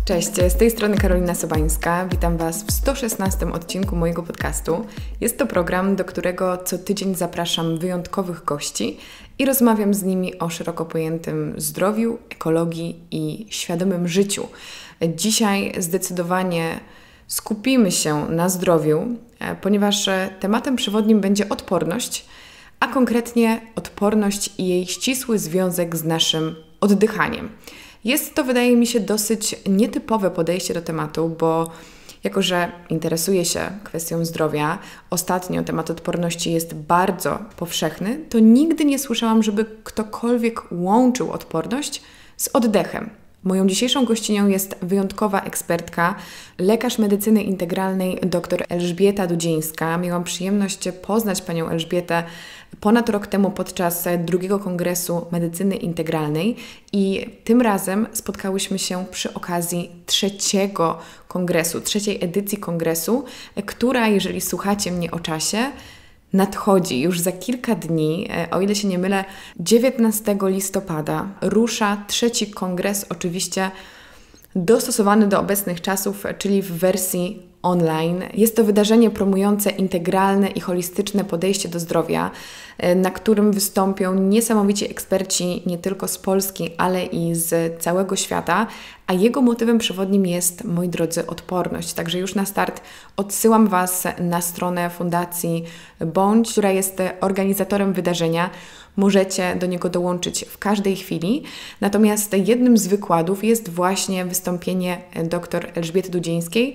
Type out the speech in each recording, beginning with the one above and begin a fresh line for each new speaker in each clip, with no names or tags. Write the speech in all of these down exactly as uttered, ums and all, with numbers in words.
Cześć, z tej strony Karolina Sobańska. Witam Was w sto szesnastym odcinku mojego podcastu. Jest to program, do którego co tydzień zapraszam wyjątkowych gości i rozmawiam z nimi o szeroko pojętym zdrowiu, ekologii i świadomym życiu. Dzisiaj zdecydowanie skupimy się na zdrowiu, ponieważ tematem przewodnim będzie odporność, a konkretnie odporność i jej ścisły związek z naszym oddychaniem. Jest to, wydaje mi się, dosyć nietypowe podejście do tematu, bo jako że interesuję się kwestią zdrowia, ostatnio temat odporności jest bardzo powszechny, to nigdy nie słyszałam, żeby ktokolwiek łączył odporność z oddechem. Moją dzisiejszą gościnią jest wyjątkowa ekspertka, lekarz medycyny integralnej dr Elżbieta Dudzińska. Miałam przyjemność poznać panią Elżbietę ponad rok temu podczas drugiego Kongresu Medycyny Integralnej i tym razem spotkałyśmy się przy okazji trzeciego kongresu, trzeciej edycji kongresu, która, jeżeli słuchacie mnie o czasie, nadchodzi już za kilka dni, o ile się nie mylę, dziewiętnastego listopada rusza trzeci kongres, oczywiście dostosowany do obecnych czasów, czyli w wersji online. Jest to wydarzenie promujące integralne i holistyczne podejście do zdrowia, na którym wystąpią niesamowici eksperci nie tylko z Polski, ale i z całego świata, a jego motywem przewodnim jest, moi drodzy, odporność. Także już na start odsyłam Was na stronę Fundacji Bądź, która jest organizatorem wydarzenia. Możecie do niego dołączyć w każdej chwili. Natomiast jednym z wykładów jest właśnie wystąpienie dr Elżbiety Dudzińskiej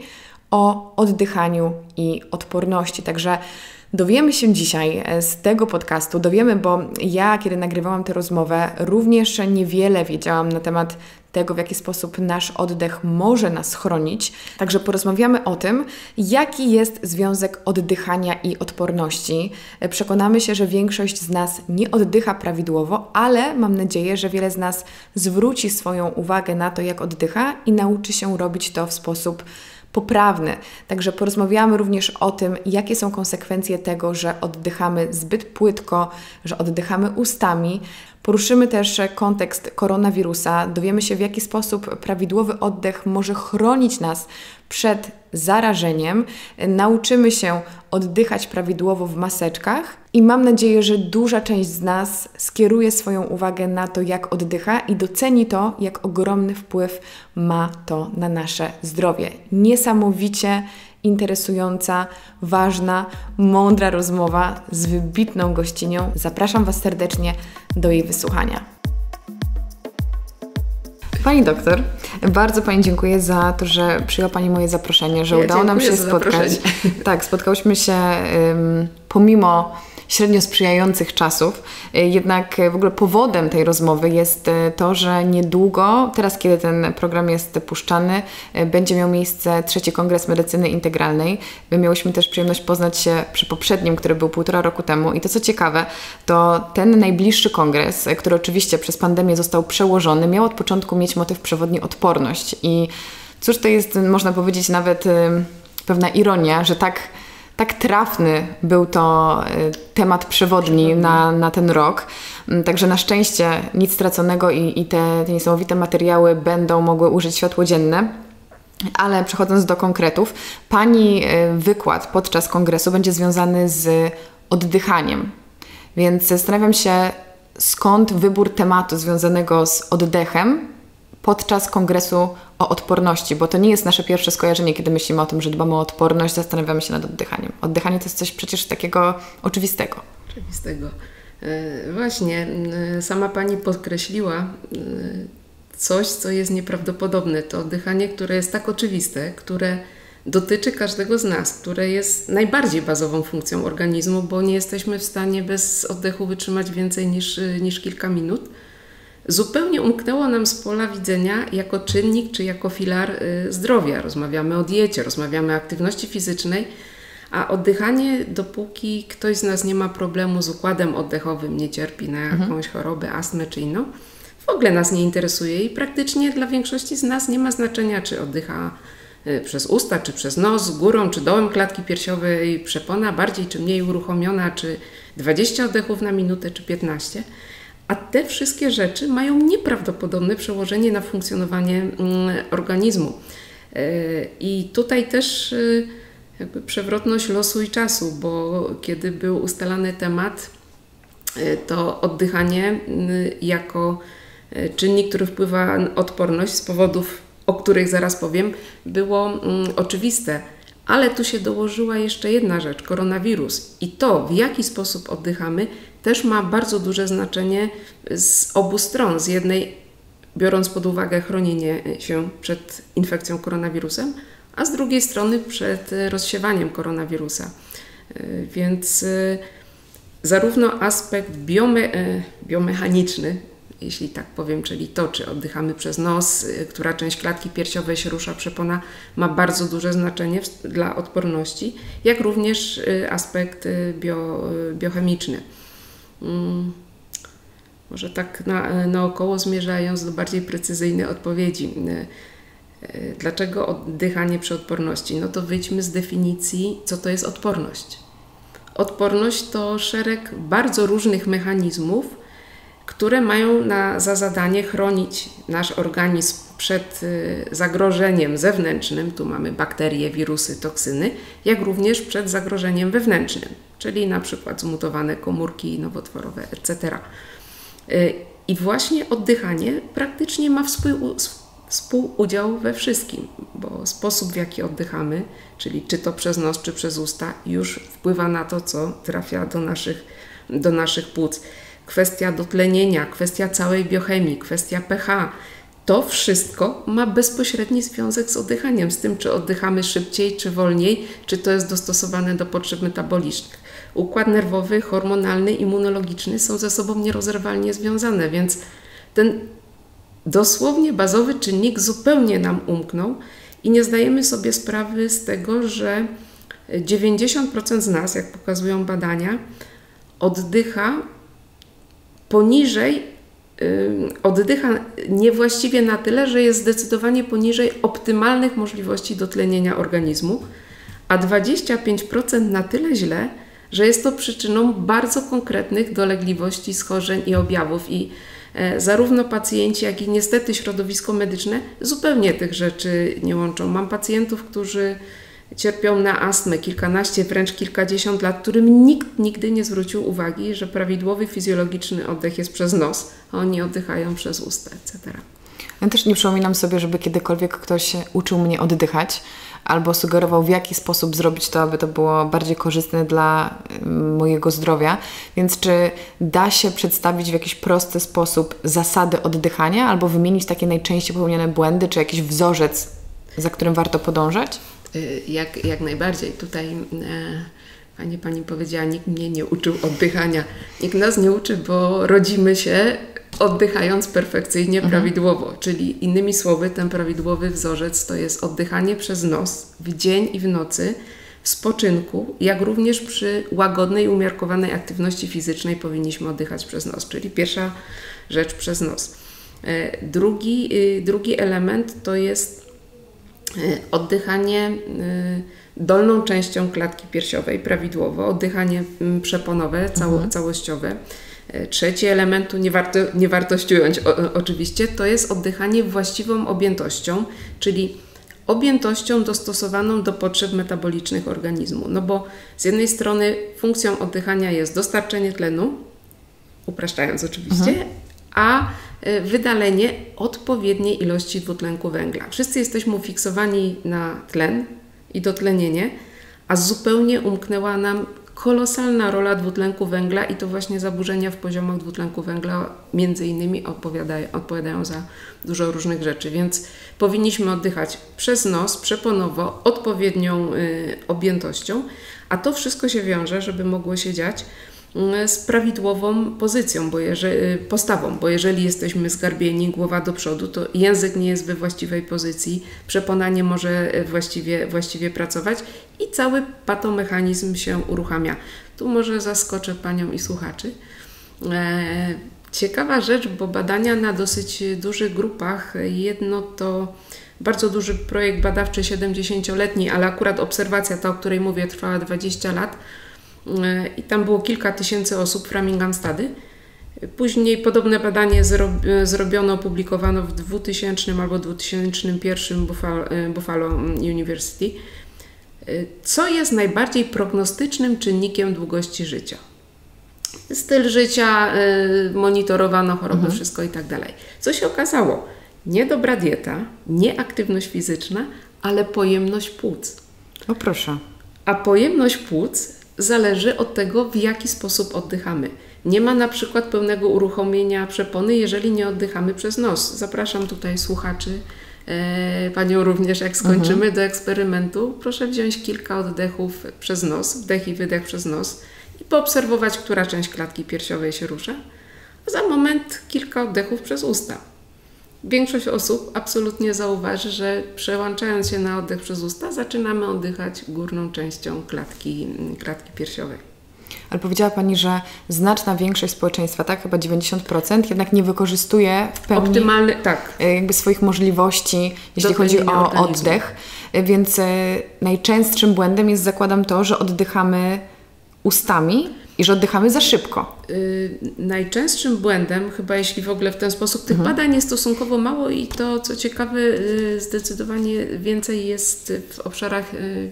o oddychaniu i odporności. Także dowiemy się dzisiaj z tego podcastu, dowiemy, bo ja, kiedy nagrywałam tę rozmowę, również niewiele wiedziałam na temat tego, w jaki sposób nasz oddech może nas chronić. Także porozmawiamy o tym, jaki jest związek oddychania i odporności. Przekonamy się, że większość z nas nie oddycha prawidłowo, ale mam nadzieję, że wiele z nas zwróci swoją uwagę na to, jak oddycha i nauczy się robić to w sposób poprawny. Także porozmawiamy również o tym, jakie są konsekwencje tego, że oddychamy zbyt płytko, że oddychamy ustami. Poruszymy też kontekst koronawirusa, dowiemy się, w jaki sposób prawidłowy oddech może chronić nas przed zarażeniem. Nauczymy się oddychać prawidłowo w maseczkach i mam nadzieję, że duża część z nas skieruje swoją uwagę na to, jak oddycha i doceni to, jak ogromny wpływ ma to na nasze zdrowie. Niesamowicie interesująca, ważna, mądra rozmowa z wybitną gościnią. Zapraszam Was serdecznie do jej wysłuchania. Pani doktor, bardzo Pani dziękuję za to, że przyjęła Pani moje zaproszenie, że
ja
udało nam się spotkać. Tak, spotkałyśmy się um, pomimo średnio sprzyjających czasów. Jednak w ogóle powodem tej rozmowy jest to, że niedługo, teraz kiedy ten program jest puszczany, będzie miał miejsce trzeci Kongres Medycyny Integralnej. My miałyśmy też przyjemność poznać się przy poprzednim, który był półtora roku temu i to, co ciekawe, to ten najbliższy kongres, który oczywiście przez pandemię został przełożony, miał od początku mieć motyw przewodni odporność i cóż to jest, można powiedzieć, nawet pewna ironia, że tak Tak trafny był to temat przewodni na, na ten rok. Także na szczęście nic straconego i, i te, te niesamowite materiały będą mogły użyć światło dzienne. Ale przechodząc do konkretów, Pani wykład podczas kongresu będzie związany z oddychaniem. Więc zastanawiam się, skąd wybór tematu związanego z oddechem podczas kongresu o odporności, bo to nie jest nasze pierwsze skojarzenie, kiedy myślimy o tym, że dbamy o odporność, zastanawiamy się nad oddychaniem. Oddychanie to jest coś przecież takiego oczywistego.
Oczywistego. E, właśnie, e, sama Pani podkreśliła e, coś, co jest nieprawdopodobne. To oddychanie, które jest tak oczywiste, które dotyczy każdego z nas, które jest najbardziej bazową funkcją organizmu, bo nie jesteśmy w stanie bez oddechu wytrzymać więcej niż, niż kilka minut. Zupełnie umknęło nam z pola widzenia jako czynnik czy jako filar y, zdrowia. Rozmawiamy o diecie, rozmawiamy o aktywności fizycznej, a oddychanie, dopóki ktoś z nas nie ma problemu z układem oddechowym, nie cierpi na jakąś mhm. chorobę, astmę czy inną, w ogóle nas nie interesuje i praktycznie dla większości z nas nie ma znaczenia, czy oddycha y, przez usta, czy przez nos, górą, czy dołem klatki piersiowej, przepona bardziej czy mniej uruchomiona, czy dwadzieścia oddechów na minutę, czy piętnaście. A te wszystkie rzeczy mają nieprawdopodobne przełożenie na funkcjonowanie organizmu. I tutaj też jakby przewrotność losu i czasu, bo kiedy był ustalany temat, to oddychanie jako czynnik, który wpływa na odporność z powodów, o których zaraz powiem, było oczywiste. Ale tu się dołożyła jeszcze jedna rzecz, koronawirus. I to, w jaki sposób oddychamy, też ma bardzo duże znaczenie z obu stron. Z jednej, biorąc pod uwagę chronienie się przed infekcją koronawirusem, a z drugiej strony przed rozsiewaniem koronawirusa. Więc zarówno aspekt biome, biomechaniczny, jeśli tak powiem, czyli to, czy oddychamy przez nos, która część klatki piersiowej się rusza, przepona, ma bardzo duże znaczenie dla odporności, jak również aspekt bio, biochemiczny. Może tak na, naokoło zmierzając do bardziej precyzyjnej odpowiedzi. Dlaczego oddychanie przy odporności? No to wyjdźmy z definicji, co to jest odporność. Odporność to szereg bardzo różnych mechanizmów, które mają na, za zadanie chronić nasz organizm przed zagrożeniem zewnętrznym, tu mamy bakterie, wirusy, toksyny, jak również przed zagrożeniem wewnętrznym, czyli na przykład zmutowane komórki nowotworowe, et cetera. I właśnie oddychanie praktycznie ma współ, współudział we wszystkim, bo sposób, w jaki oddychamy, czyli czy to przez nos, czy przez usta, już wpływa na to, co trafia do naszych, do naszych płuc. Kwestia dotlenienia, kwestia całej biochemii, kwestia pH. To wszystko ma bezpośredni związek z oddychaniem, z tym, czy oddychamy szybciej, czy wolniej, czy to jest dostosowane do potrzeb metabolicznych. Układ nerwowy, hormonalny, immunologiczny są ze sobą nierozerwalnie związane, więc ten dosłownie bazowy czynnik zupełnie nam umknął i nie zdajemy sobie sprawy z tego, że dziewięćdziesiąt procent z nas, jak pokazują badania, oddycha poniżej, yy, oddycha niewłaściwie na tyle, że jest zdecydowanie poniżej optymalnych możliwości dotlenienia organizmu, a dwadzieścia pięć procent na tyle źle, że jest to przyczyną bardzo konkretnych dolegliwości, schorzeń i objawów. I e, zarówno pacjenci, jak i niestety środowisko medyczne zupełnie tych rzeczy nie łączą. Mam pacjentów, którzy cierpią na astmę kilkanaście, wręcz kilkadziesiąt lat, którym nikt nigdy nie zwrócił uwagi, że prawidłowy fizjologiczny oddech jest przez nos, a oni oddychają przez usta, et cetera.
Ja też nie przypominam sobie, żeby kiedykolwiek ktoś uczył mnie oddychać albo sugerował, w jaki sposób zrobić to, aby to było bardziej korzystne dla mojego zdrowia. Więc czy da się przedstawić w jakiś prosty sposób zasady oddychania albo wymienić takie najczęściej popełniane błędy, czy jakiś wzorzec, za którym warto podążać?
Jak, jak najbardziej. Tutaj e, Pani, Pani powiedziała, nikt mnie nie uczył oddychania. Nikt nas nie uczy, bo rodzimy się oddychając perfekcyjnie, mhm. prawidłowo. Czyli innymi słowy, ten prawidłowy wzorzec to jest oddychanie przez nos w dzień i w nocy, w spoczynku, jak również przy łagodnej, umiarkowanej aktywności fizycznej powinniśmy oddychać przez nos. Czyli pierwsza rzecz przez nos. E, drugi, y, drugi element to jest oddychanie dolną częścią klatki piersiowej prawidłowo, oddychanie przeponowe, cało, mhm. całościowe. Trzeci element, tu nie, warto, nie wartościując o, oczywiście, to jest oddychanie właściwą objętością, czyli objętością dostosowaną do potrzeb metabolicznych organizmu. No bo z jednej strony funkcją oddychania jest dostarczenie tlenu, upraszczając oczywiście, mhm. a wydalenie odpowiedniej ilości dwutlenku węgla. Wszyscy jesteśmy ufiksowani na tlen i dotlenienie, a zupełnie umknęła nam kolosalna rola dwutlenku węgla i to właśnie zaburzenia w poziomach dwutlenku węgla między innymi odpowiadają, odpowiadają za dużo różnych rzeczy, więc powinniśmy oddychać przez nos, przeponowo, odpowiednią y, objętością, a to wszystko się wiąże, żeby mogło się dziać z prawidłową pozycją, bo jeżeli, postawą, bo jeżeli jesteśmy zgarbieni, głowa do przodu, to język nie jest we właściwej pozycji, przepona nie może właściwie, właściwie pracować i cały patomechanizm się uruchamia. Tu może zaskoczę Panią i słuchaczy. E, ciekawa rzecz, bo badania na dosyć dużych grupach, jedno to bardzo duży projekt badawczy siedemdziesięcioletni, ale akurat obserwacja ta, o której mówię, trwała dwadzieścia lat, i tam było kilka tysięcy osób, Framingham Study. Później podobne badanie zro- zrobiono, opublikowano w dwutysięcznym albo dwa tysiące pierwszym Buffalo, Buffalo University. Co jest najbardziej prognostycznym czynnikiem długości życia? Styl życia, monitorowano choroby, mhm. wszystko i tak dalej. Co się okazało? Nie dobra dieta, nie aktywność fizyczna, ale pojemność płuc.
O proszę.
A pojemność płuc zależy od tego, w jaki sposób oddychamy. Nie ma na przykład pełnego uruchomienia przepony, jeżeli nie oddychamy przez nos. Zapraszam tutaj słuchaczy, e, Panią również, jak skończymy mhm. do eksperymentu, proszę wziąć kilka oddechów przez nos, wdech i wydech przez nos i poobserwować, która część klatki piersiowej się rusza. A za moment kilka oddechów przez usta. Większość osób absolutnie zauważy, że przełączając się na oddech przez usta, zaczynamy oddychać górną częścią klatki, klatki piersiowej.
Ale powiedziała Pani, że znaczna większość społeczeństwa, tak, chyba dziewięćdziesiąt procent, jednak nie wykorzystuje w pełni
optymalny, tak.
jakby swoich możliwości, jeśli chodzi o organizmu. Oddech. Więc najczęstszym błędem jest, zakładam, to, że oddychamy ustami i że oddychamy za szybko.
Yy, najczęstszym błędem, chyba jeśli w ogóle w ten sposób, tych mhm. badań jest stosunkowo mało i to, co ciekawe, yy, zdecydowanie więcej jest w obszarach yy, yy,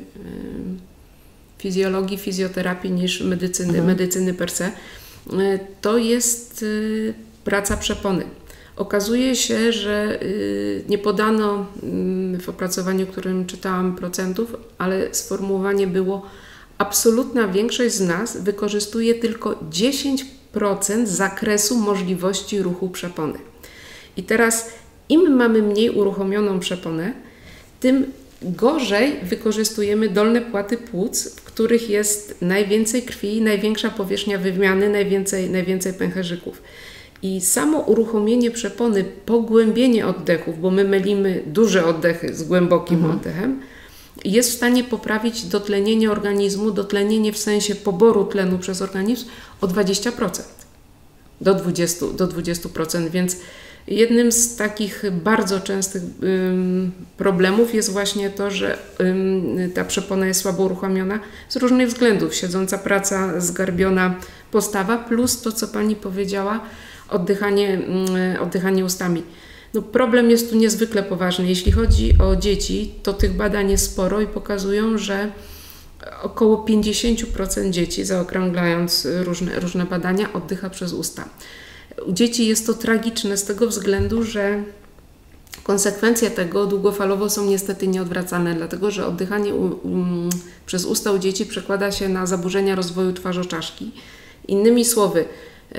fizjologii, fizjoterapii niż medycyny, mhm. medycyny per se. Yy, to jest yy, praca przepony. Okazuje się, że yy, nie podano yy, w opracowaniu, którym czytałam, procentów, ale sformułowanie było: absolutna większość z nas wykorzystuje tylko dziesięć procent zakresu możliwości ruchu przepony. I teraz im mamy mniej uruchomioną przeponę, tym gorzej wykorzystujemy dolne płaty płuc, w których jest najwięcej krwi, największa powierzchnia wymiany, najwięcej, najwięcej pęcherzyków. I samo uruchomienie przepony, pogłębienie oddechów, bo my mylimy duże oddechy z głębokim mhm. oddechem, jest w stanie poprawić dotlenienie organizmu, dotlenienie w sensie poboru tlenu przez organizm o dwadzieścia procent do dwudziestu, do dwudziestu procent, więc jednym z takich bardzo częstych ym, problemów jest właśnie to, że ym, ta przepona jest słabo uruchomiona z różnych względów. Siedząca praca, zgarbiona postawa, plus to, co Pani powiedziała, oddychanie, ym, oddychanie ustami. No, problem jest tu niezwykle poważny. Jeśli chodzi o dzieci, to tych badań jest sporo i pokazują, że około pięćdziesiąt procent dzieci, zaokrąglając różne, różne badania, oddycha przez usta. U dzieci jest to tragiczne z tego względu, że konsekwencje tego długofalowo są niestety nieodwracalne, dlatego że oddychanie u, um, przez usta u dzieci przekłada się na zaburzenia rozwoju twarzoczaszki. Innymi słowy, yy,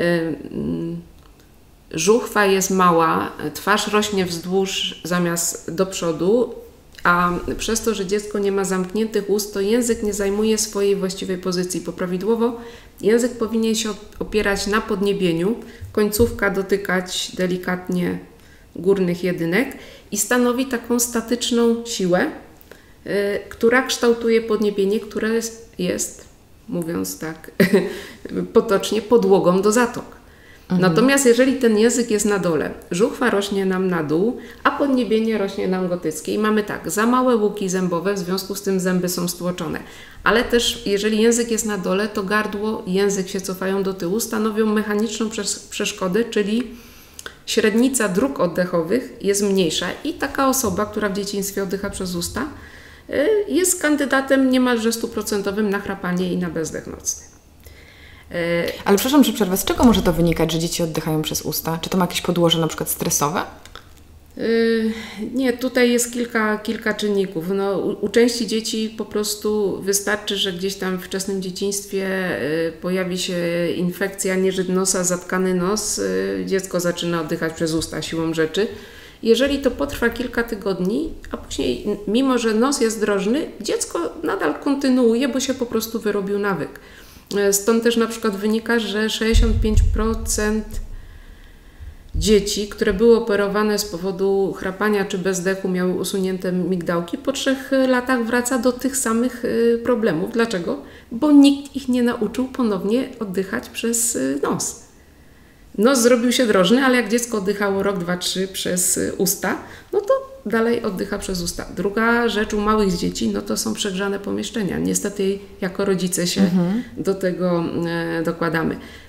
żuchwa jest mała, twarz rośnie wzdłuż zamiast do przodu, a przez to, że dziecko nie ma zamkniętych ust, to język nie zajmuje swojej właściwej pozycji. Bo prawidłowo język powinien się opierać na podniebieniu, końcówka dotykać delikatnie górnych jedynek i stanowi taką statyczną siłę, yy, która kształtuje podniebienie, które jest, mówiąc tak potocznie, podłogą do zatok. Mhm. Natomiast jeżeli ten język jest na dole, żuchwa rośnie nam na dół, a podniebienie rośnie nam gotyckie i mamy tak, za małe łuki zębowe, w związku z tym zęby są stłoczone. Ale też jeżeli język jest na dole, to gardło i język się cofają do tyłu, stanowią mechaniczną przeszkodę, czyli średnica dróg oddechowych jest mniejsza i taka osoba, która w dzieciństwie oddycha przez usta, jest kandydatem niemalże stuprocentowym na chrapanie i na bezdech nocny.
Ale przepraszam, że przerwę. Z czego może to wynikać, że dzieci oddychają przez usta? Czy to ma jakieś podłoże na przykład stresowe?
Yy, nie, tutaj jest kilka, kilka czynników. No, u, u części dzieci po prostu wystarczy, że gdzieś tam w wczesnym dzieciństwie yy, pojawi się infekcja, nieżyt nosa, zatkany nos, yy, dziecko zaczyna oddychać przez usta siłą rzeczy. Jeżeli to potrwa kilka tygodni, a później mimo, że nos jest drożny, dziecko nadal kontynuuje, bo się po prostu wyrobił nawyk. Stąd też na przykład wynika, że sześćdziesiąt pięć procent dzieci, które były operowane z powodu chrapania czy bezdechu, miały usunięte migdałki, po trzech latach wraca do tych samych problemów. Dlaczego? Bo nikt ich nie nauczył ponownie oddychać przez nos. Nos zrobił się drożny, ale jak dziecko oddychało rok, dwa, trzy przez usta, no to dalej oddycha przez usta. Druga rzecz u małych dzieci, no to są przegrzane pomieszczenia. Niestety jako rodzice się mhm. do tego e, dokładamy.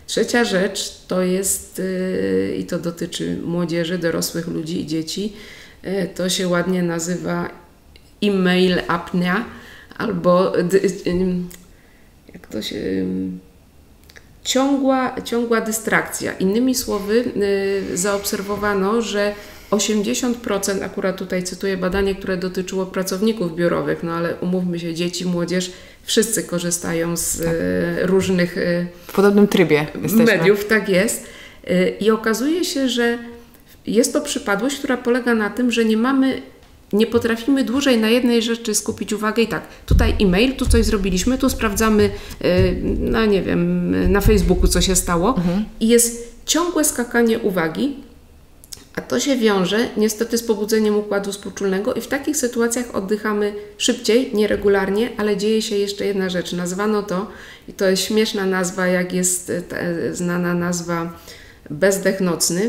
Trzecia rzecz to jest, yy, i to dotyczy młodzieży, dorosłych ludzi i dzieci, yy, to się ładnie nazywa e-mail apnea, albo dy, yy, jak to się... Yy, ciągła, ciągła dystrakcja. Innymi słowy, yy, zaobserwowano, że osiemdziesiąt procent, akurat tutaj cytuję badanie, które dotyczyło pracowników biurowych, no ale umówmy się, dzieci, młodzież, wszyscy korzystają z tak. y, różnych y,
w podobnym trybie jesteśmy.
mediów, tak jest. Y, I okazuje się, że jest to przypadłość, która polega na tym, że nie mamy, nie potrafimy dłużej na jednej rzeczy skupić uwagę i tak, tutaj e-mail, tu coś zrobiliśmy, tu sprawdzamy, y, no nie wiem, na Facebooku co się stało mhm. i jest ciągłe skakanie uwagi. A to się wiąże niestety z pobudzeniem układu współczulnego i w takich sytuacjach oddychamy szybciej, nieregularnie, ale dzieje się jeszcze jedna rzecz. Nazwano to, i to jest śmieszna nazwa, jak jest ta znana nazwa bezdech nocny,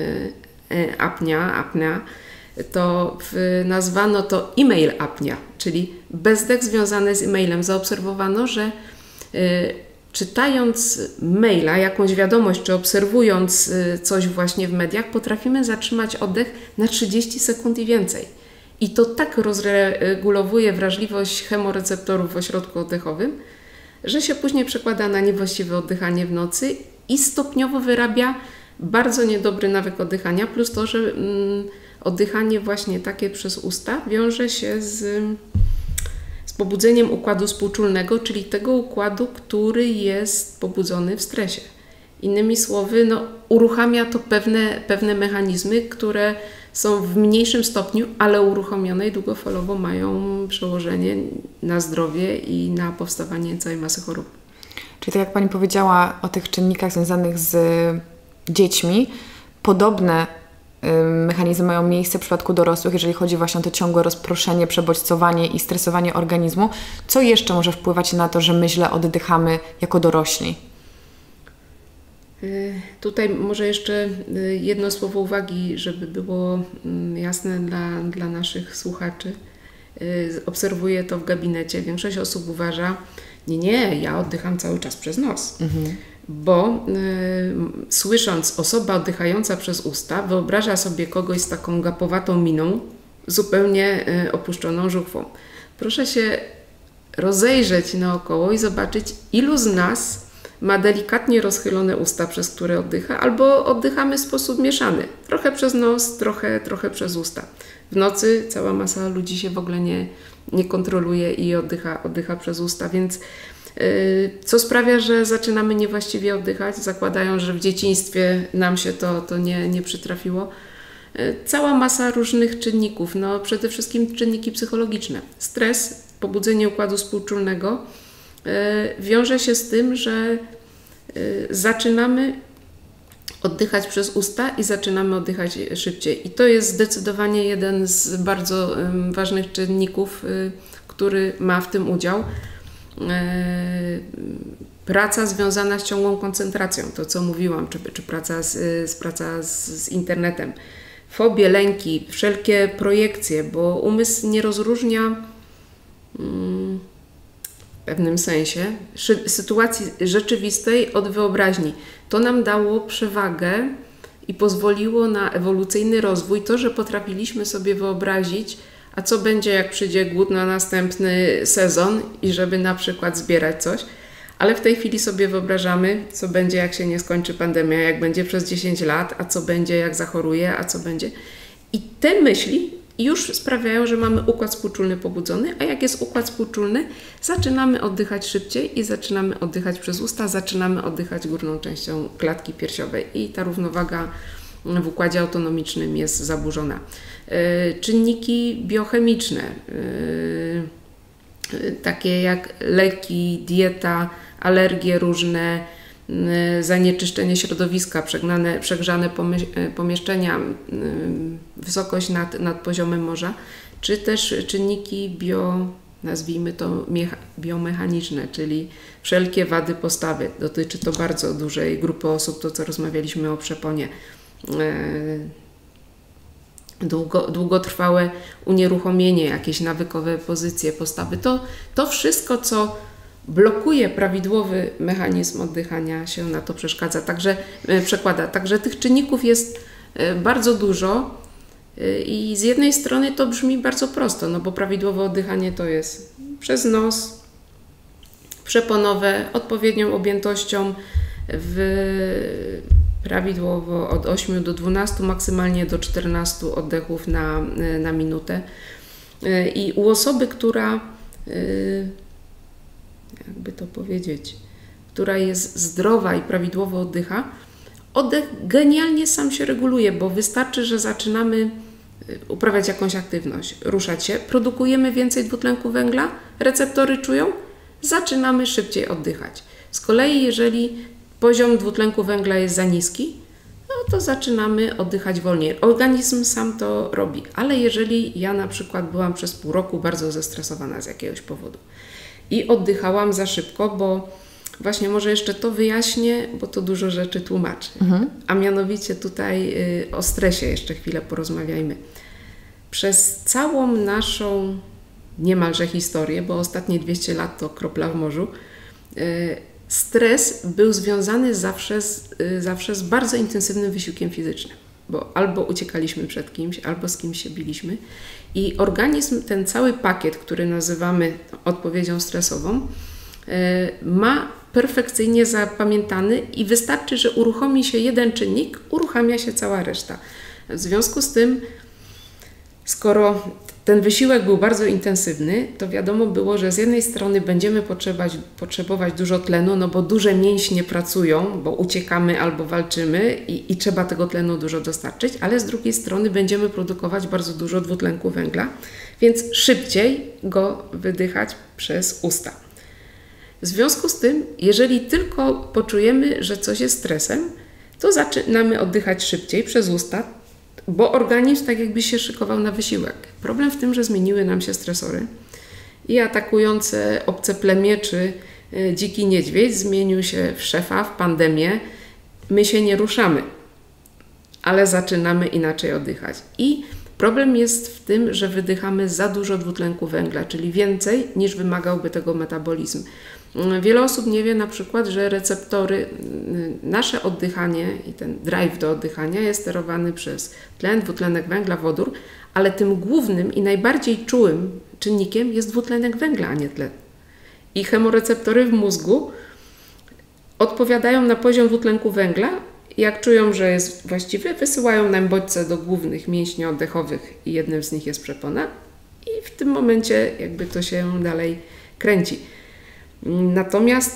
apnia, apnia, to w, nazwano to e-mail apnia, czyli bezdech związany z e-mailem. Zaobserwowano, że y, czytając maila, jakąś wiadomość, czy obserwując coś właśnie w mediach, potrafimy zatrzymać oddech na trzydzieści sekund i więcej. I to tak rozregulowuje wrażliwość chemoreceptorów w ośrodku oddechowym, że się później przekłada na niewłaściwe oddychanie w nocy i stopniowo wyrabia bardzo niedobry nawyk oddychania, plus to, że mm, oddychanie właśnie takie przez usta wiąże się z... z pobudzeniem układu współczulnego, czyli tego układu, który jest pobudzony w stresie. Innymi słowy, no, uruchamia to pewne, pewne mechanizmy, które są w mniejszym stopniu, ale uruchomione i długofalowo mają przełożenie na zdrowie i na powstawanie całej masy chorób.
Czyli tak jak Pani powiedziała o tych czynnikach związanych z dziećmi, podobne mechanizmy mają miejsce w przypadku dorosłych, jeżeli chodzi właśnie o to ciągłe rozproszenie, przebodźcowanie i stresowanie organizmu. Co jeszcze może wpływać na to, że my źle oddychamy jako dorośli?
Tutaj może jeszcze jedno słowo uwagi, żeby było jasne dla, dla naszych słuchaczy. Obserwuję to w gabinecie. Większość osób uważa, nie, nie, ja oddycham cały czas przez nos. Mhm. Bo y, słysząc osoba oddychająca przez usta, wyobraża sobie kogoś z taką gapowatą miną, zupełnie y, opuszczoną żuchwą. Proszę się rozejrzeć naokoło i zobaczyć, ilu z nas ma delikatnie rozchylone usta, przez które oddycha, albo oddychamy w sposób mieszany. Trochę przez nos, trochę, trochę przez usta. W nocy cała masa ludzi się w ogóle nie, nie kontroluje i oddycha, oddycha przez usta, więc co sprawia, że zaczynamy niewłaściwie oddychać, zakładają, że w dzieciństwie nam się to, to nie, nie przytrafiło. Cała masa różnych czynników, no przede wszystkim czynniki psychologiczne. Stres, pobudzenie układu współczulnego wiąże się z tym, że zaczynamy oddychać przez usta i zaczynamy oddychać szybciej. I to jest zdecydowanie jeden z bardzo ważnych czynników, który ma w tym udział. Praca związana z ciągłą koncentracją, to co mówiłam, czy, czy praca, z, z, praca z, z internetem, fobie, lęki, wszelkie projekcje, bo umysł nie rozróżnia mm, w pewnym sensie sytuacji rzeczywistej od wyobraźni. To nam dało przewagę i pozwoliło na ewolucyjny rozwój, to, że potrafiliśmy sobie wyobrazić, a co będzie, jak przyjdzie głód na następny sezon i żeby na przykład zbierać coś, ale w tej chwili sobie wyobrażamy, co będzie, jak się nie skończy pandemia, jak będzie przez dziesięć lat, a co będzie, jak zachoruje, a co będzie. I te myśli już sprawiają, że mamy układ współczulny pobudzony, a jak jest układ współczulny, zaczynamy oddychać szybciej i zaczynamy oddychać przez usta, zaczynamy oddychać górną częścią klatki piersiowej i ta równowaga w układzie autonomicznym jest zaburzona. Czynniki biochemiczne, takie jak leki, dieta, alergie różne, zanieczyszczenie środowiska, przegnane, przegrzane pomieszczenia, wysokość nad, nad poziomem morza, czy też czynniki bio, nazwijmy to biomechaniczne, czyli wszelkie wady postawy. Dotyczy to bardzo dużej grupy osób, to co rozmawialiśmy o przeponie. Długo, długotrwałe unieruchomienie, jakieś nawykowe pozycje, postawy. To, to wszystko, co blokuje prawidłowy mechanizm oddychania, się na to przeszkadza. Także przekłada. Także tych czynników jest bardzo dużo i z jednej strony to brzmi bardzo prosto, no bo prawidłowe oddychanie to jest przez nos, przeponowe, odpowiednią objętością, w prawidłowo od ośmiu do dwunastu, maksymalnie do czternastu oddechów na, na minutę. I u osoby, która, jakby to powiedzieć, która jest zdrowa i prawidłowo oddycha, oddech genialnie sam się reguluje, bo wystarczy, że zaczynamy uprawiać jakąś aktywność, ruszać się, produkujemy więcej dwutlenku węgla, receptory czują, zaczynamy szybciej oddychać. Z kolei jeżeli poziom dwutlenku węgla jest za niski, no to zaczynamy oddychać wolniej. Organizm sam to robi, ale jeżeli ja na przykład byłam przez pół roku bardzo zestresowana z jakiegoś powodu i oddychałam za szybko, bo właśnie może jeszcze to wyjaśnię, bo to dużo rzeczy tłumaczy. Mhm. A mianowicie tutaj y, o stresie jeszcze chwilę porozmawiajmy. Przez całą naszą niemalże historię, bo ostatnie dwieście lat to kropla w morzu, y, stres był związany zawsze z, y, zawsze z bardzo intensywnym wysiłkiem fizycznym, bo albo uciekaliśmy przed kimś, albo z kimś się biliśmy i organizm, ten cały pakiet, który nazywamy odpowiedzią stresową, y, ma perfekcyjnie zapamiętany i wystarczy, że uruchomi się jeden czynnik, uruchamia się cała reszta. W związku z tym, skoro ten wysiłek był bardzo intensywny, to wiadomo było, że z jednej strony będziemy potrzebować, potrzebować dużo tlenu, no bo duże mięśnie pracują, bo uciekamy albo walczymy i, i trzeba tego tlenu dużo dostarczyć, ale z drugiej strony będziemy produkować bardzo dużo dwutlenku węgla, więc szybciej go wydychać przez usta. W związku z tym, jeżeli tylko poczujemy, że coś jest stresem, to zaczynamy oddychać szybciej przez usta, bo organizm tak jakby się szykował na wysiłek. Problem w tym, że zmieniły nam się stresory i atakujące obce plemię czy y, dziki niedźwiedź zmienił się w szefa, w pandemię. My się nie ruszamy, ale zaczynamy inaczej oddychać. I problem jest w tym, że wydychamy za dużo dwutlenku węgla, czyli więcej niż wymagałby tego metabolizm. Wiele osób nie wie na przykład, że receptory, nasze oddychanie i ten drive do oddychania jest sterowany przez tlen, dwutlenek węgla, wodór, ale tym głównym i najbardziej czułym czynnikiem jest dwutlenek węgla, a nie tlen. I chemoreceptory w mózgu odpowiadają na poziom dwutlenku węgla. Jak czują, że jest właściwy, wysyłają nam bodźce do głównych mięśni oddechowych i jednym z nich jest przepona i w tym momencie jakby to się dalej kręci. Natomiast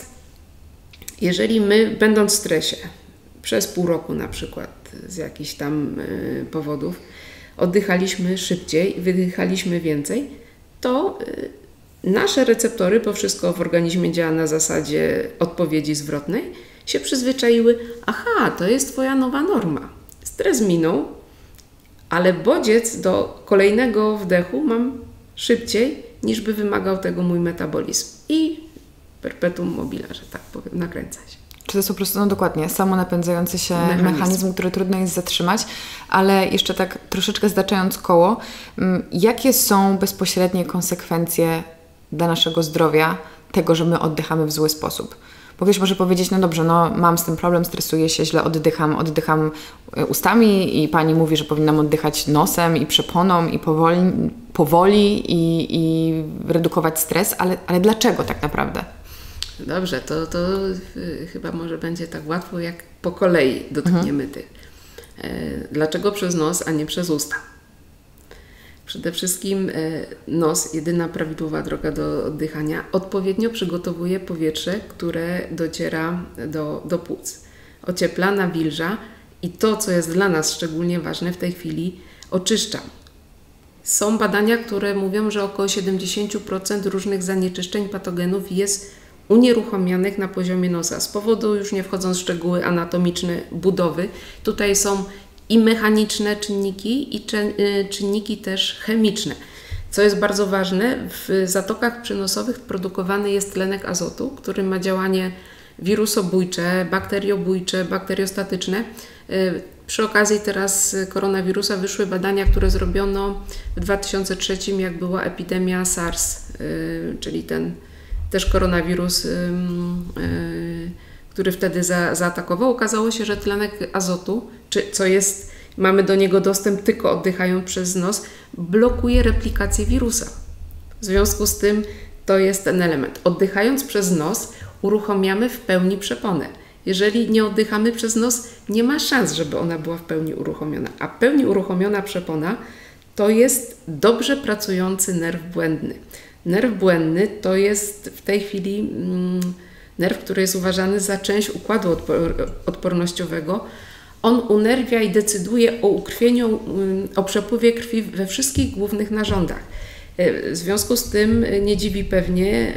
jeżeli my, będąc w stresie, przez pół roku na przykład z jakichś tam y, powodów, oddychaliśmy szybciej, wydychaliśmy więcej, to y, nasze receptory, bo wszystko w organizmie działa na zasadzie odpowiedzi zwrotnej, się przyzwyczaiły, aha, to jest Twoja nowa norma. Stres minął, ale bodziec do kolejnego wdechu mam szybciej, niż by wymagał tego mój metabolizm. I perpetuum mobile, że tak powiem, nakręca się.
Czy to jest po prostu, no dokładnie, samonapędzający się mechanizm. mechanizm, który trudno jest zatrzymać, ale jeszcze tak troszeczkę zdaczając koło, jakie są bezpośrednie konsekwencje dla naszego zdrowia tego, że my oddychamy w zły sposób? Bo ktoś może powiedzieć, no dobrze, no mam z tym problem, stresuję się, źle oddycham, oddycham ustami i pani mówi, że powinnam oddychać nosem i przeponą i powoli, powoli i, i redukować stres, ale, ale dlaczego tak naprawdę?
Dobrze, to, to chyba może będzie tak łatwo, jak po kolei dotkniemy mhm. tych. Dlaczego przez nos, a nie przez usta? Przede wszystkim nos, jedyna prawidłowa droga do oddychania, odpowiednio przygotowuje powietrze, które dociera do, do płuc. Ociepla, nawilża i to, co jest dla nas szczególnie ważne w tej chwili, oczyszcza. Są badania, które mówią, że około siedemdziesiąt procent różnych zanieczyszczeń, patogenów jest unieruchomianych na poziomie nosa. Z powodu, już nie wchodząc w szczegóły anatomiczne, budowy. Tutaj są i mechaniczne czynniki, i czynniki też chemiczne. Co jest bardzo ważne, w zatokach przynosowych produkowany jest tlenek azotu, który ma działanie wirusobójcze, bakteriobójcze, bakteriostatyczne. Przy okazji teraz koronawirusa wyszły badania, które zrobiono w dwa tysiące trzecim, jak była epidemia SARS, czyli ten też koronawirus, yy, yy, który wtedy za, zaatakował, okazało się, że tlenek azotu, czy co jest, mamy do niego dostęp tylko oddychając przez nos, blokuje replikację wirusa. W związku z tym to jest ten element. Oddychając przez nos uruchamiamy w pełni przeponę. Jeżeli nie oddychamy przez nos, nie ma szans, żeby ona była w pełni uruchomiona. A w pełni uruchomiona przepona to jest dobrze pracujący nerw błędny. Nerw błędny to jest w tej chwili mm, nerw, który jest uważany za część układu odpor odpornościowego. On unerwia i decyduje o ukrwieniu, o przepływie krwi we wszystkich głównych narządach. W związku z tym nie dziwi pewnie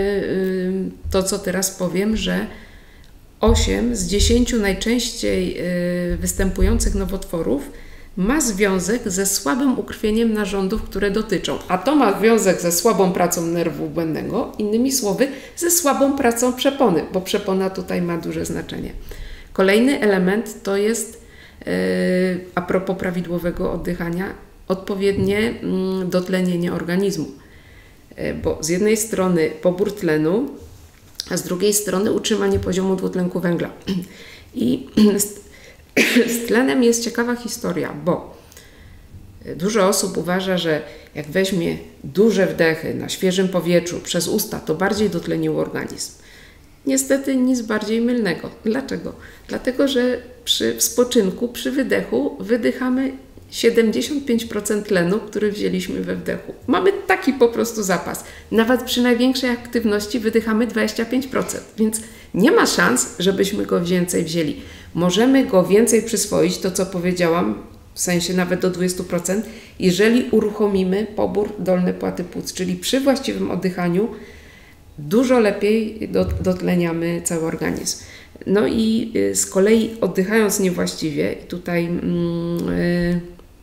to, co teraz powiem, że osiem z dziesięciu najczęściej występujących nowotworów ma związek ze słabym ukrwieniem narządów, które dotyczą. A to ma związek ze słabą pracą nerwu błędnego, innymi słowy, ze słabą pracą przepony, bo przepona tutaj ma duże znaczenie. Kolejny element to jest, yy, a propos prawidłowego oddychania, odpowiednie yy, dotlenienie organizmu. Yy, bo z jednej strony pobór tlenu, a z drugiej strony utrzymanie poziomu dwutlenku węgla. I z, z tlenem jest ciekawa historia, bo dużo osób uważa, że jak weźmie duże wdechy na świeżym powietrzu przez usta, to bardziej dotlenił organizm. Niestety nic bardziej mylnego. Dlaczego? Dlatego, że przy spoczynku, przy wydechu wydychamy siedemdziesiąt pięć procent tlenu, który wzięliśmy we wdechu. Mamy taki po prostu zapas. Nawet przy największej aktywności wydychamy dwadzieścia pięć procent, więc nie ma szans, żebyśmy go więcej wzięli. Możemy go więcej przyswoić, to co powiedziałam, w sensie nawet do dwudziestu procent, jeżeli uruchomimy pobór dolnej płaty płuc, czyli przy właściwym oddychaniu dużo lepiej dotleniamy cały organizm. No i z kolei oddychając niewłaściwie, i tutaj yy,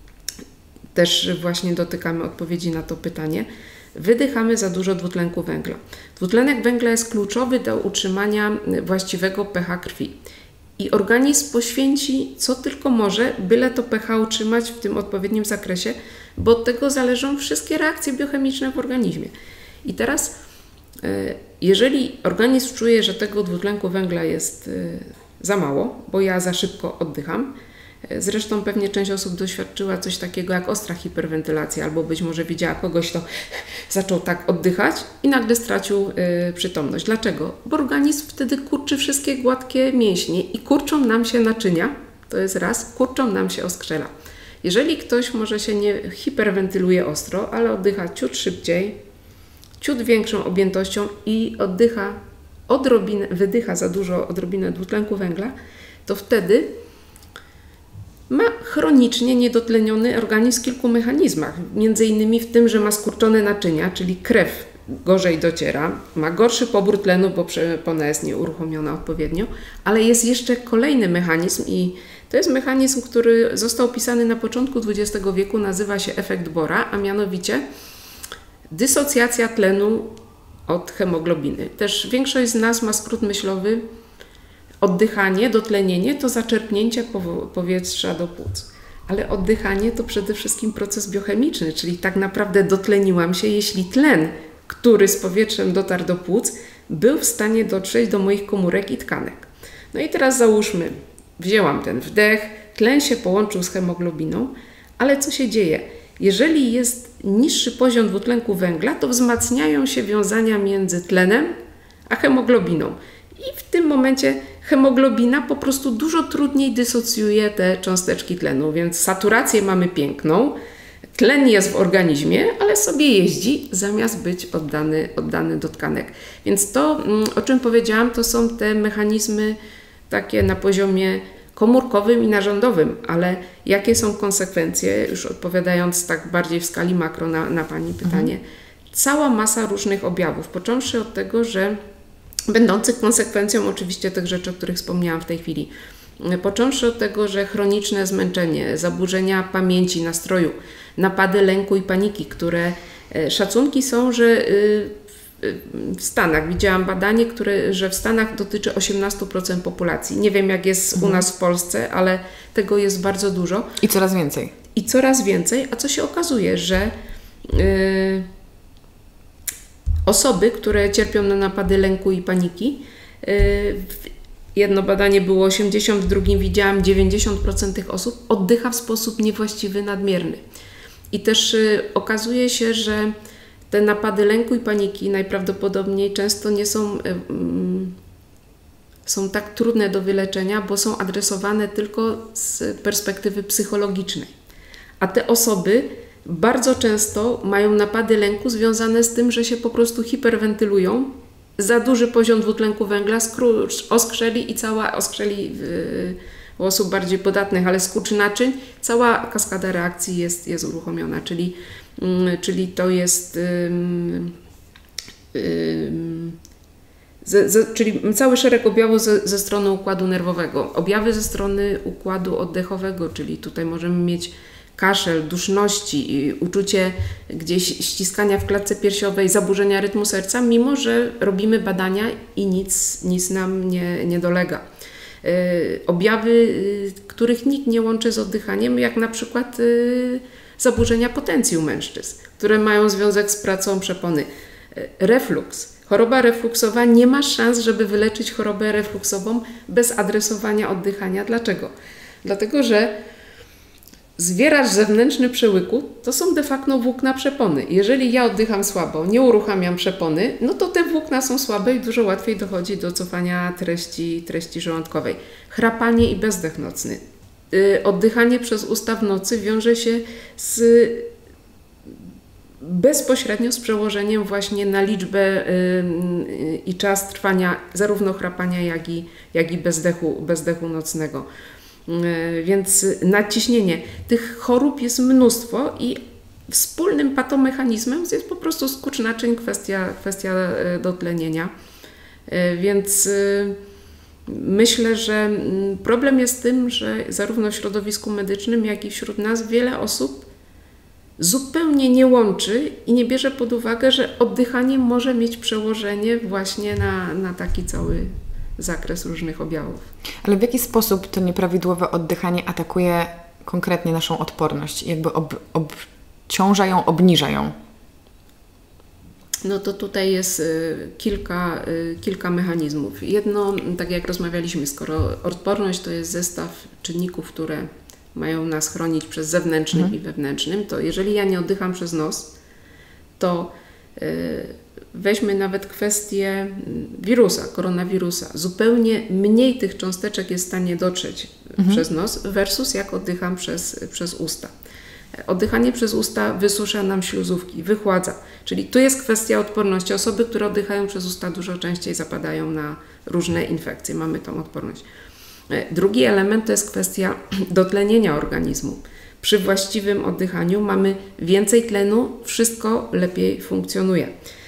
też właśnie dotykamy odpowiedzi na to pytanie, wydychamy za dużo dwutlenku węgla. Dwutlenek węgla jest kluczowy do utrzymania właściwego pH krwi. I organizm poświęci co tylko może, byle to pH utrzymać w tym odpowiednim zakresie, bo od tego zależą wszystkie reakcje biochemiczne w organizmie. I teraz jeżeli organizm czuje, że tego dwutlenku węgla jest za mało, bo ja za szybko oddycham, zresztą pewnie część osób doświadczyła coś takiego jak ostra hiperwentylacja, albo być może widziała kogoś, kto zaczął tak oddychać i nagle stracił przytomność. Dlaczego? Bo organizm wtedy kurczy wszystkie gładkie mięśnie i kurczą nam się naczynia, to jest raz, kurczą nam się oskrzela. Jeżeli ktoś może się nie hiperwentyluje ostro, ale oddycha ciut szybciej, ciut większą objętością i oddycha odrobinę, wydycha za dużo odrobinę dwutlenku węgla, to wtedy ma chronicznie niedotleniony organizm w kilku mechanizmach. Między innymi w tym, że ma skurczone naczynia, czyli krew gorzej dociera, ma gorszy pobór tlenu, bo przepona jest nieuruchomiona odpowiednio, ale jest jeszcze kolejny mechanizm i to jest mechanizm, który został opisany na początku dwudziestego wieku, nazywa się efekt Bora, a mianowicie dysocjacja tlenu od hemoglobiny. Też większość z nas ma skrót myślowy. Oddychanie, dotlenienie to zaczerpnięcie powietrza do płuc. Ale oddychanie to przede wszystkim proces biochemiczny, czyli tak naprawdę dotleniłam się, jeśli tlen, który z powietrzem dotarł do płuc, był w stanie dotrzeć do moich komórek i tkanek. No i teraz załóżmy, wzięłam ten wdech, tlen się połączył z hemoglobiną, ale co się dzieje? Jeżeli jest niższy poziom dwutlenku węgla, to wzmacniają się wiązania między tlenem a hemoglobiną. I w tym momencie hemoglobina po prostu dużo trudniej dysocjuje te cząsteczki tlenu, więc saturację mamy piękną, tlen jest w organizmie, ale sobie jeździ zamiast być oddany, oddany do tkanek. Więc to, o czym powiedziałam, to są te mechanizmy takie na poziomie komórkowym i narządowym, ale jakie są konsekwencje, już odpowiadając tak bardziej w skali makro na, na Pani pytanie, mhm. Cała masa różnych objawów, począwszy od tego, że będących konsekwencją oczywiście tych rzeczy, o których wspomniałam w tej chwili, począwszy od tego, że chroniczne zmęczenie, zaburzenia pamięci, nastroju, napady lęku i paniki, które szacunki są, że w Stanach, widziałam badanie, które, że w Stanach dotyczy osiemnaście procent populacji. Nie wiem, jak jest mhm. u nas w Polsce, ale tego jest bardzo dużo.
I coraz więcej.
I coraz więcej, a co się okazuje, że yy, osoby, które cierpią na napady lęku i paniki, jedno badanie było osiemdziesiąt, w drugim widziałam dziewięćdziesiąt procent tych osób oddycha w sposób niewłaściwy, nadmierny. I też okazuje się, że te napady lęku i paniki najprawdopodobniej często nie są, są tak trudne do wyleczenia, bo są adresowane tylko z perspektywy psychologicznej. A te osoby bardzo często mają napady lęku związane z tym, że się po prostu hiperwentylują, za duży poziom dwutlenku węgla, skurcz, oskrzeli i cała oskrzeli u osób bardziej podatnych, ale skurcz naczyń, cała kaskada reakcji jest, jest uruchomiona, czyli, czyli to jest um, um, ze, ze, czyli cały szereg objawów ze, ze strony układu nerwowego. Objawy ze strony układu oddechowego, czyli tutaj możemy mieć kaszel, duszności, uczucie gdzieś ściskania w klatce piersiowej, zaburzenia rytmu serca, mimo że robimy badania i nic, nic nam nie, nie dolega. Yy, objawy, yy, których nikt nie łączy z oddychaniem, jak na przykład yy, zaburzenia potencji u mężczyzn, które mają związek z pracą przepony. Yy, refluks. Choroba refluksowa, nie ma szans, żeby wyleczyć chorobę refluksową bez adresowania oddychania. Dlaczego? Dlatego, że zwieracz zewnętrzny przełyku to są de facto włókna przepony. Jeżeli ja oddycham słabo, nie uruchamiam przepony, no to te włókna są słabe i dużo łatwiej dochodzi do cofania treści, treści żołądkowej. Chrapanie i bezdech nocny. Yy, oddychanie przez usta w nocy wiąże się z, bezpośrednio z przełożeniem właśnie na liczbę yy, i czas trwania zarówno chrapania, jak i, jak i bezdechu, bezdechu nocnego. Więc nadciśnienie. Tych chorób jest mnóstwo i wspólnym patomechanizmem jest po prostu skurcz naczyń, kwestia, kwestia dotlenienia. Więc myślę, że problem jest w tym, że zarówno w środowisku medycznym, jak i wśród nas wiele osób zupełnie nie łączy i nie bierze pod uwagę, że oddychanie może mieć przełożenie właśnie na, na taki cały zakres różnych objawów.
Ale w jaki sposób to nieprawidłowe oddychanie atakuje konkretnie naszą odporność? Jakby ob, obciąża ją, obniża ją?
No to tutaj jest y, kilka, y, kilka mechanizmów. Jedno, tak jak rozmawialiśmy, skoro odporność to jest zestaw czynników, które mają nas chronić przez zewnętrznym mhm. i wewnętrznym, to jeżeli ja nie oddycham przez nos, to y, weźmy nawet kwestię wirusa, koronawirusa. Zupełnie mniej tych cząsteczek jest w stanie dotrzeć mhm. przez nos versus jak oddycham przez, przez usta. Oddychanie przez usta wysusza nam śluzówki, wychładza. Czyli tu jest kwestia odporności. Osoby, które oddychają przez usta dużo częściej zapadają na różne infekcje. Mamy tą odporność. Drugi element to jest kwestia dotlenienia organizmu. Przy właściwym oddychaniu mamy więcej tlenu, wszystko lepiej funkcjonuje.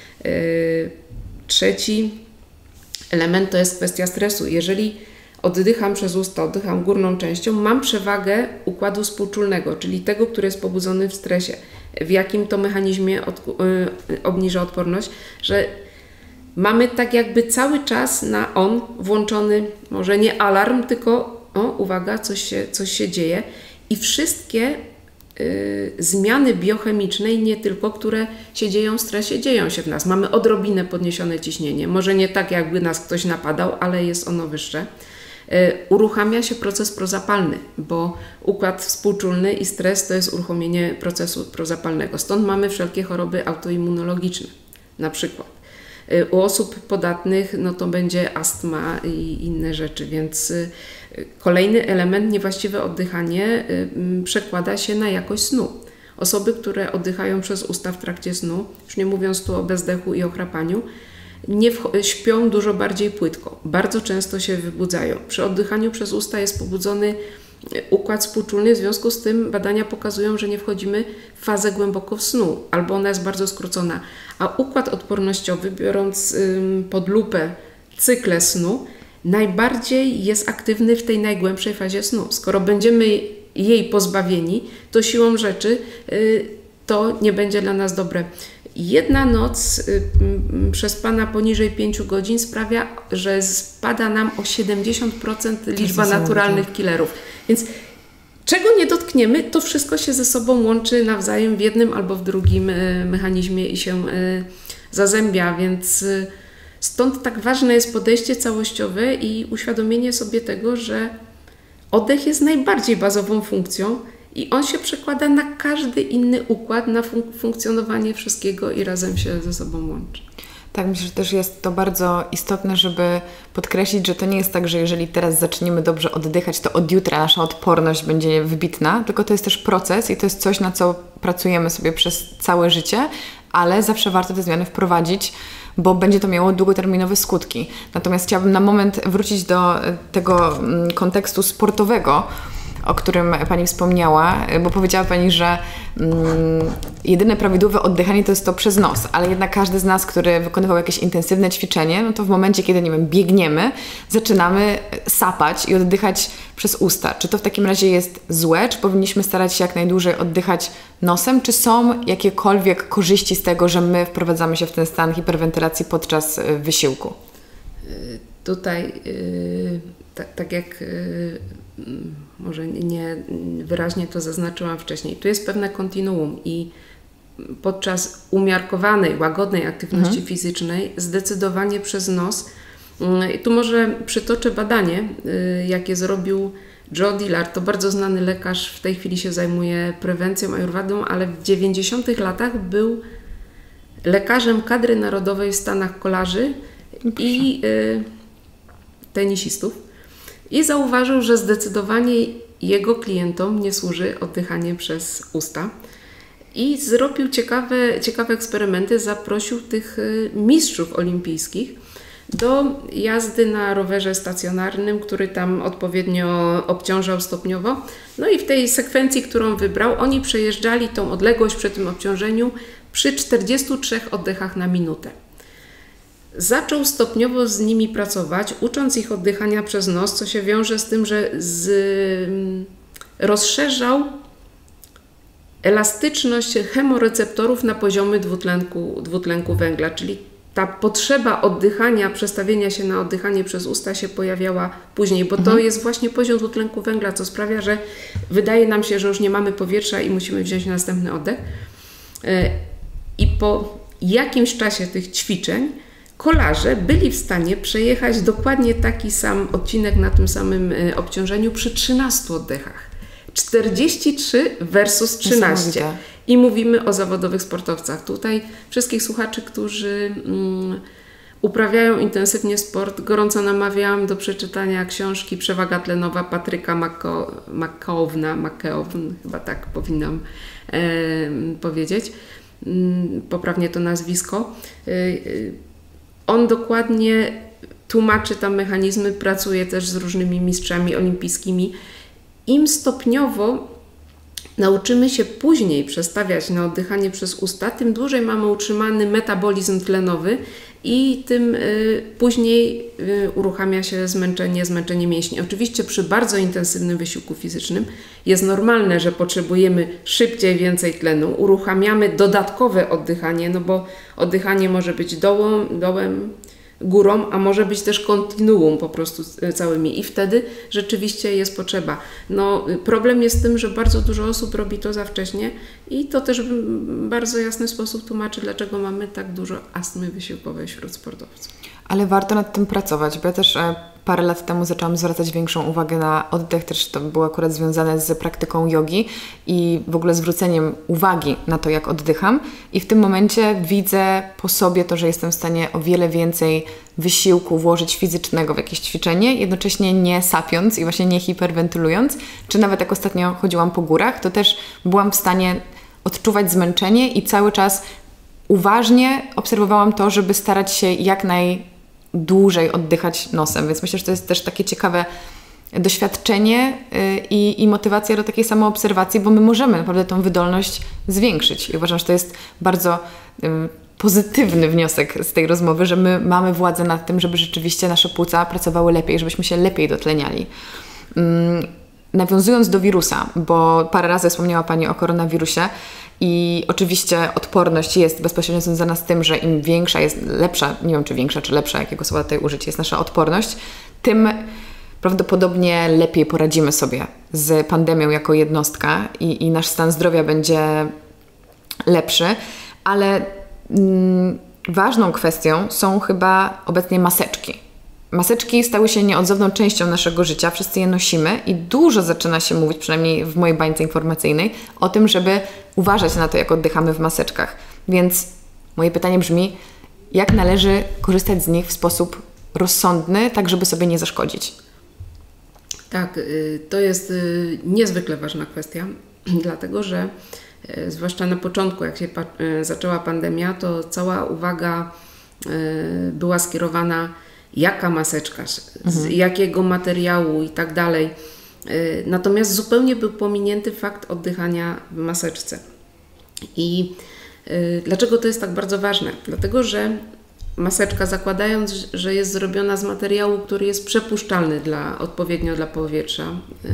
Trzeci element to jest kwestia stresu. Jeżeli oddycham przez usta, oddycham górną częścią, mam przewagę układu współczulnego, czyli tego, który jest pobudzony w stresie. W jakim to mechanizmie od, yy, obniża odporność, że mamy tak jakby cały czas na on włączony, może nie alarm, tylko o, uwaga, coś się, coś się dzieje i wszystkie y, zmiany biochemiczne i nie tylko, które się dzieją w stresie, dzieją się w nas. Mamy odrobinę podniesione ciśnienie, może nie tak jakby nas ktoś napadał, ale jest ono wyższe. Y, uruchamia się proces prozapalny, bo układ współczulny i stres to jest uruchomienie procesu prozapalnego. Stąd mamy wszelkie choroby autoimmunologiczne na przykład. U osób podatnych no to będzie astma i inne rzeczy, więc kolejny element, niewłaściwe oddychanie, przekłada się na jakość snu. Osoby, które oddychają przez usta w trakcie snu, już nie mówiąc tu o bezdechu i ochrapaniu, nie śpią dużo bardziej płytko, bardzo często się wybudzają. Przy oddychaniu przez usta jest pobudzony układ współczulny, w związku z tym badania pokazują, że nie wchodzimy w fazę głęboko w snu, albo ona jest bardzo skrócona. A układ odpornościowy, biorąc ym, pod lupę cykle snu, najbardziej jest aktywny w tej najgłębszej fazie snu. Skoro będziemy jej pozbawieni, to siłą rzeczy y, to nie będzie dla nas dobre. Jedna noc y, y, przespana poniżej pięciu godzin sprawia, że spada nam o siedemdziesiąt procent liczba naturalnych killerów. Więc czego nie dotkniemy, to wszystko się ze sobą łączy nawzajem w jednym albo w drugim y, mechanizmie i się y, zazębia, więc stąd tak ważne jest podejście całościowe i uświadomienie sobie tego, że oddech jest najbardziej bazową funkcją i on się przekłada na każdy inny układ, na fun- funkcjonowanie wszystkiego i razem się ze sobą łączy.
Tak, myślę, że też jest to bardzo istotne, żeby podkreślić, że to nie jest tak, że jeżeli teraz zaczniemy dobrze oddychać, to od jutra nasza odporność będzie wybitna, tylko to jest też proces i to jest coś, na co pracujemy sobie przez całe życie, ale zawsze warto te zmiany wprowadzić, bo będzie to miało długoterminowe skutki. Natomiast chciałabym na moment wrócić do tego kontekstu sportowego, o którym Pani wspomniała, bo powiedziała Pani, że mm, jedyne prawidłowe oddychanie to jest to przez nos, ale jednak każdy z nas, który wykonywał jakieś intensywne ćwiczenie, no to w momencie, kiedy, nie wiem, biegniemy, zaczynamy sapać i oddychać przez usta. Czy to w takim razie jest złe? Czy powinniśmy starać się jak najdłużej oddychać nosem? Czy są jakiekolwiek korzyści z tego, że my wprowadzamy się w ten stan hiperwentylacji podczas wysiłku?
Tutaj, yy, tak, tak jak yy, może nie wyraźnie to zaznaczyłam wcześniej, tu jest pewne kontinuum i podczas umiarkowanej, łagodnej aktywności mhm. fizycznej zdecydowanie przez nos. Yy, tu może przytoczę badanie, yy, jakie zrobił Joe Dillard, to bardzo znany lekarz, w tej chwili się zajmuje prewencją ajurwedą, ale w dziewięćdziesiątych latach był lekarzem kadry narodowej w Stanach Kolarzy i y, tenisistów i zauważył, że zdecydowanie jego klientom nie służy oddychanie przez usta i zrobił ciekawe, ciekawe eksperymenty, zaprosił tych y, mistrzów olimpijskich do jazdy na rowerze stacjonarnym, który tam odpowiednio obciążał stopniowo. No i w tej sekwencji, którą wybrał, oni przejeżdżali tą odległość przy tym obciążeniu przy czterdziestu trzech oddechach na minutę. Zaczął stopniowo z nimi pracować, ucząc ich oddychania przez nos, co się wiąże z tym, że z, rozszerzał elastyczność chemoreceptorów na poziomie dwutlenku, dwutlenku węgla, czyli ta potrzeba oddychania, przestawienia się na oddychanie przez usta się pojawiała później, bo mhm. to jest właśnie poziom dwutlenku węgla, co sprawia, że wydaje nam się, że już nie mamy powietrza i musimy wziąć następny oddech. I po jakimś czasie tych ćwiczeń kolarze byli w stanie przejechać dokładnie taki sam odcinek na tym samym obciążeniu przy trzynastu oddechach. czterdzieści trzy versus trzynaście. I mówimy o zawodowych sportowcach. Tutaj wszystkich słuchaczy, którzy um, uprawiają intensywnie sport, gorąco namawiam do przeczytania książki Przewaga tlenowa Patryka McKeowna, McKeown, chyba tak powinnam e, powiedzieć, um, poprawnie to nazwisko. E, on dokładnie tłumaczy tam mechanizmy, pracuje też z różnymi mistrzami olimpijskimi. Im stopniowo nauczymy się później przestawiać na oddychanie przez usta, tym dłużej mamy utrzymany metabolizm tlenowy i tym y, później y, uruchamia się zmęczenie, zmęczenie mięśni. Oczywiście przy bardzo intensywnym wysiłku fizycznym jest normalne, że potrzebujemy szybciej więcej tlenu, uruchamiamy dodatkowe oddychanie, no bo oddychanie może być dołem, dołem górą, a może być też kontinuum po prostu całymi i wtedy rzeczywiście jest potrzeba. No, problem jest z tym, że bardzo dużo osób robi to za wcześnie i to też w bardzo jasny sposób tłumaczy, dlaczego mamy tak dużo astmy wysiłkowej wśród sportowców.
Ale warto nad tym pracować, bo ja też e, parę lat temu zaczęłam zwracać większą uwagę na oddech, też to było akurat związane z praktyką jogi i w ogóle zwróceniem uwagi na to, jak oddycham i w tym momencie widzę po sobie to, że jestem w stanie o wiele więcej wysiłku włożyć fizycznego w jakieś ćwiczenie, jednocześnie nie sapiąc i właśnie nie hiperwentylując, czy nawet jak ostatnio chodziłam po górach, to też byłam w stanie odczuwać zmęczenie i cały czas uważnie obserwowałam to, żeby starać się jak najdłużej oddychać nosem, więc myślę, że to jest też takie ciekawe doświadczenie i, i motywacja do takiej samoobserwacji, bo my możemy naprawdę tą wydolność zwiększyć i uważam, że to jest bardzo um, pozytywny wniosek z tej rozmowy, że my mamy władzę nad tym, żeby rzeczywiście nasze płuca pracowały lepiej, żebyśmy się lepiej dotleniali. Um, nawiązując do wirusa, bo parę razy wspomniała Pani o koronawirusie, i oczywiście odporność jest bezpośrednio związana z tym, że im większa jest, lepsza, nie wiem czy większa, czy lepsza, jakiego słowa tutaj użyć, jest nasza odporność, tym prawdopodobnie lepiej poradzimy sobie z pandemią jako jednostka i, i nasz stan zdrowia będzie lepszy, ale mm, ważną kwestią są chyba obecnie maseczki. Maseczki stały się nieodzowną częścią naszego życia, wszyscy je nosimy i dużo zaczyna się mówić, przynajmniej w mojej bańce informacyjnej, o tym, żeby uważać na to, jak oddychamy w maseczkach. Więc moje pytanie brzmi, jak należy korzystać z nich w sposób rozsądny, tak żeby sobie nie zaszkodzić?
Tak, to jest niezwykle ważna kwestia, dlatego że zwłaszcza na początku, jak się zaczęła pandemia, to cała uwaga była skierowana, jaka maseczka, z mhm. jakiego materiału i tak dalej. Natomiast zupełnie był pominięty fakt oddychania w maseczce. I dlaczego to jest tak bardzo ważne? Dlatego, że maseczka, zakładając, że jest zrobiona z materiału, który jest przepuszczalny dla, odpowiednio dla powietrza,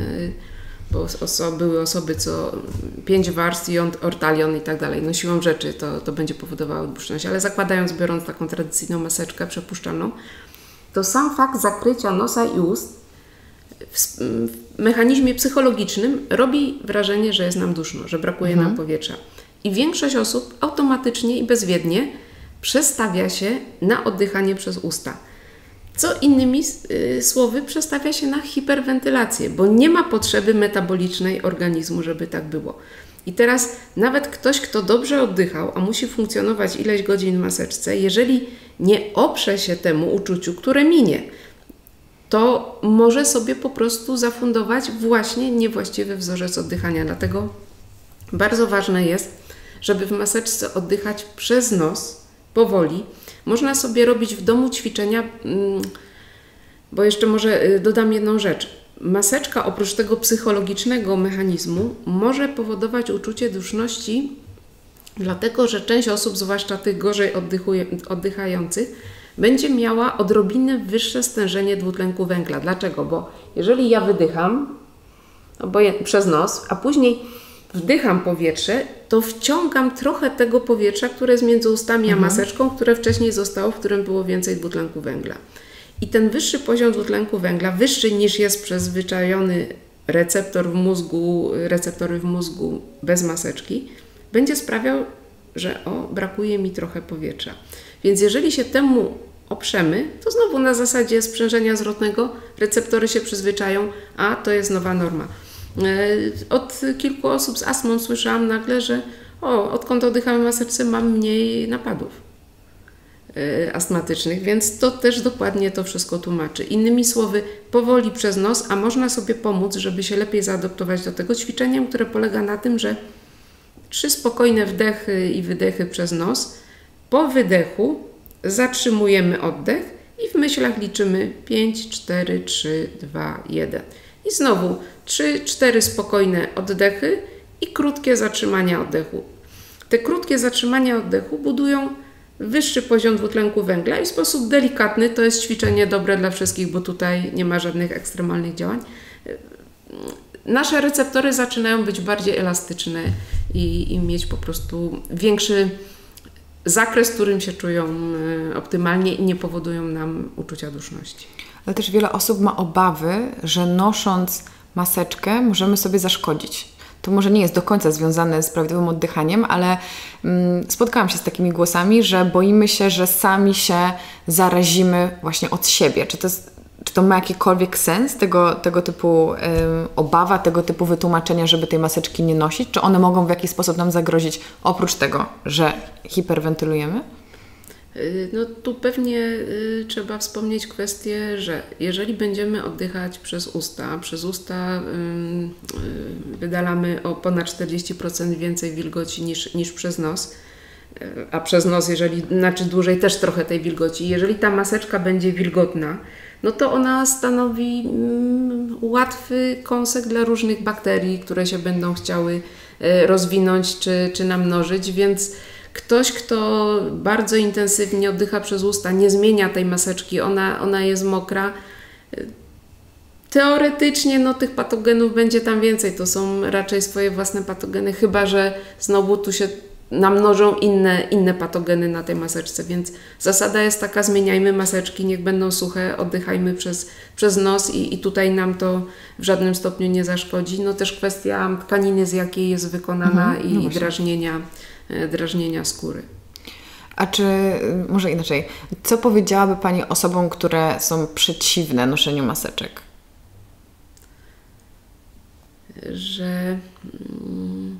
bo oso- były osoby, co pięć warstw, jąd, ortalion i tak dalej, no siłą rzeczy to, to będzie powodowało odpuszczalność, ale zakładając, biorąc taką tradycyjną maseczkę przepuszczalną, to sam fakt zakrycia nosa i ust w, w mechanizmie psychologicznym robi wrażenie, że jest nam duszno, że brakuje mhm. nam powietrza. I większość osób automatycznie i bezwiednie przestawia się na oddychanie przez usta. Co innymi y, słowy przestawia się na hiperwentylację, bo nie ma potrzeby metabolicznej organizmu, żeby tak było. I teraz nawet ktoś, kto dobrze oddychał, a musi funkcjonować ileś godzin w maseczce, jeżeli nie oprze się temu uczuciu, które minie, to może sobie po prostu zafundować właśnie niewłaściwy wzorzec oddychania. Dlatego bardzo ważne jest, żeby w maseczce oddychać przez nos, powoli. Można sobie robić w domu ćwiczenia, bo jeszcze może dodam jedną rzecz. Maseczka oprócz tego psychologicznego mechanizmu może powodować uczucie duszności, dlatego że część osób, zwłaszcza tych gorzej oddychających, będzie miała odrobinę wyższe stężenie dwutlenku węgla. Dlaczego? Bo jeżeli ja wydycham przez nos, a później wdycham powietrze, to wciągam trochę tego powietrza, które jest między ustami mhm. a maseczką, które wcześniej zostało, w którym było więcej dwutlenku węgla. I ten wyższy poziom dwutlenku węgla, wyższy niż jest przyzwyczajony receptor w mózgu, receptory w mózgu bez maseczki, będzie sprawiał, że o, brakuje mi trochę powietrza. Więc jeżeli się temu oprzemy, to znowu na zasadzie sprzężenia zwrotnego receptory się przyzwyczają, a to jest nowa norma. Od kilku osób z astmą słyszałam nagle, że o, odkąd oddycham w maseczce, mam mniej napadów astmatycznych, więc to też dokładnie to wszystko tłumaczy. Innymi słowy, powoli przez nos, a można sobie pomóc, żeby się lepiej zaadoptować do tego ćwiczeniem, które polega na tym, że trzy spokojne wdechy i wydechy przez nos. Po wydechu zatrzymujemy oddech i w myślach liczymy pięć, cztery, trzy, dwa, jeden. I znowu trzy, cztery spokojne oddechy i krótkie zatrzymania oddechu. Te krótkie zatrzymania oddechu budują wyższy poziom dwutlenku węgla i w sposób delikatny, to jest ćwiczenie dobre dla wszystkich, bo tutaj nie ma żadnych ekstremalnych działań, nasze receptory zaczynają być bardziej elastyczne i, i mieć po prostu większy zakres, w którym się czują optymalnie i nie powodują nam uczucia duszności.
Ale też wiele osób ma obawy, że nosząc maseczkę możemy sobie zaszkodzić. To może nie jest do końca związane z prawidłowym oddychaniem, ale mm, spotkałam się z takimi głosami, że boimy się, że sami się zarazimy właśnie od siebie. Czy to, jest, czy to ma jakikolwiek sens, tego, tego typu y, obawa, tego typu wytłumaczenia, żeby tej maseczki nie nosić? Czy one mogą w jakiś sposób nam zagrozić, oprócz tego, że hiperwentylujemy?
No tu pewnie y, trzeba wspomnieć kwestię, że jeżeli będziemy oddychać przez usta, przez usta y, y, wydalamy o ponad czterdzieści procent więcej wilgoci niż, niż przez nos, y, a przez nos, jeżeli, znaczy dłużej też trochę tej wilgoci. Jeżeli ta maseczka będzie wilgotna, no to ona stanowi y, łatwy kąsek dla różnych bakterii, które się będą chciały y, rozwinąć czy, czy namnożyć, więc ktoś, kto bardzo intensywnie oddycha przez usta, nie zmienia tej maseczki, ona, ona jest mokra. Teoretycznie no, tych patogenów będzie tam więcej, to są raczej swoje własne patogeny, chyba że znowu tu się namnożą inne, inne patogeny na tej maseczce, więc zasada jest taka, zmieniajmy maseczki, niech będą suche, oddychajmy przez, przez nos i, i tutaj nam to w żadnym stopniu nie zaszkodzi. No też kwestia tkaniny, z jakiej jest wykonana mhm, i, no i drażnienia drażnienia skóry.
A czy, może inaczej, co powiedziałaby Pani osobom, które są przeciwne noszeniu maseczek?
Że mm,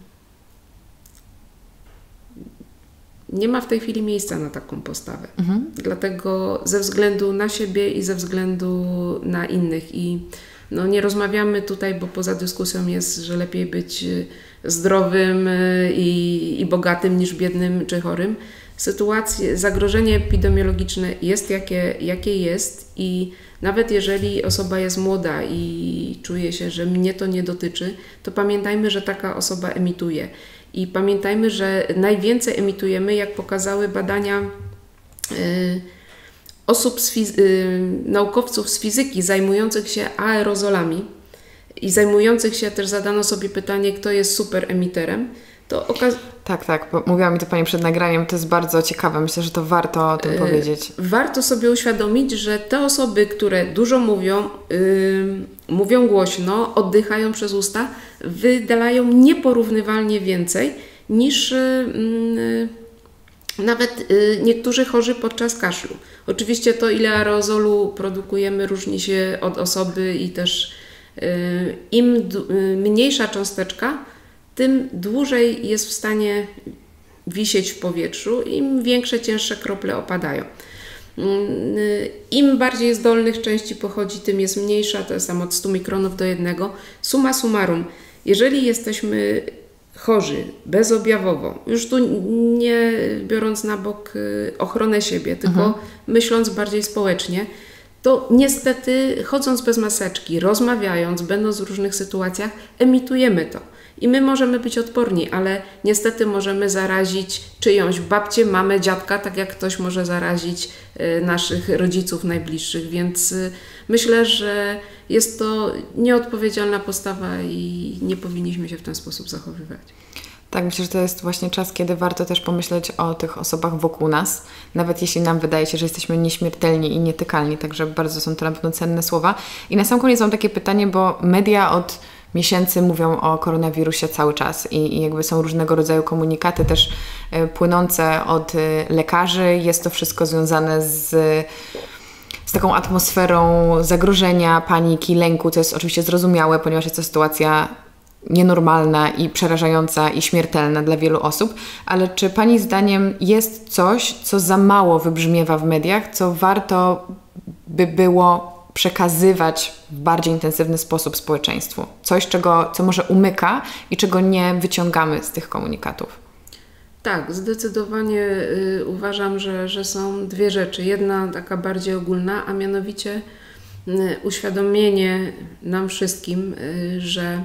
nie ma w tej chwili miejsca na taką postawę. Mhm. Dlatego ze względu na siebie i ze względu na innych. I no, nie rozmawiamy tutaj, bo poza dyskusją jest, że lepiej być zdrowym i, i bogatym niż biednym czy chorym. Sytuacje, zagrożenie epidemiologiczne jest jakie, jakie jest i nawet jeżeli osoba jest młoda i czuje się, że mnie to nie dotyczy, to pamiętajmy, że taka osoba emituje. I pamiętajmy, że najwięcej emitujemy, jak pokazały badania y, osób, z fizy- y, naukowców z fizyki zajmujących się aerozolami i zajmujących się, też zadano sobie pytanie, kto jest superemiterem, to okaz-
Tak, tak, bo mówiła mi to Pani przed nagraniem, to jest bardzo ciekawe, myślę, że to warto o tym yy, powiedzieć.
Warto sobie uświadomić, że te osoby, które dużo mówią, yy, mówią głośno, oddychają przez usta, wydalają nieporównywalnie więcej niż yy, nawet yy, niektórzy chorzy podczas kaszlu. Oczywiście to, ile aerozolu produkujemy, różni się od osoby i też yy, im d- yy, mniejsza cząsteczka, tym dłużej jest w stanie wisieć w powietrzu, im większe, cięższe krople opadają. Im bardziej z dolnych części pochodzi, tym jest mniejsza, to jest tam od stu mikronów do jednego. Summa summarum, jeżeli jesteśmy chorzy, bezobjawowo, już tu nie biorąc na bok ochronę siebie, tylko mhm. myśląc bardziej społecznie, to niestety chodząc bez maseczki, rozmawiając, będąc w różnych sytuacjach, emitujemy to. I my możemy być odporni, ale niestety możemy zarazić czyjąś babcię, mamę, dziadka, tak jak ktoś może zarazić y, naszych rodziców najbliższych, więc y, myślę, że jest to nieodpowiedzialna postawa i nie powinniśmy się w ten sposób zachowywać.
Tak, myślę, że to jest właśnie czas, kiedy warto też pomyśleć o tych osobach wokół nas, nawet jeśli nam wydaje się, że jesteśmy nieśmiertelni i nietykalni, także bardzo są to na pewno cenne słowa. I na sam koniec mam takie pytanie, bo media od miesięcy mówią o koronawirusie cały czas i, i jakby są różnego rodzaju komunikaty też y, płynące od y, lekarzy. Jest to wszystko związane z, z taką atmosferą zagrożenia, paniki, lęku, co jest oczywiście zrozumiałe, ponieważ jest to sytuacja nienormalna i przerażająca i śmiertelna dla wielu osób. Ale czy Pani zdaniem jest coś, co za mało wybrzmiewa w mediach, co warto by było przekazywać w bardziej intensywny sposób społeczeństwu? Coś, czego, co może umyka i czego nie wyciągamy z tych komunikatów?
Tak, zdecydowanie y, uważam, że, że są dwie rzeczy. Jedna taka bardziej ogólna, a mianowicie y, uświadomienie nam wszystkim, y, że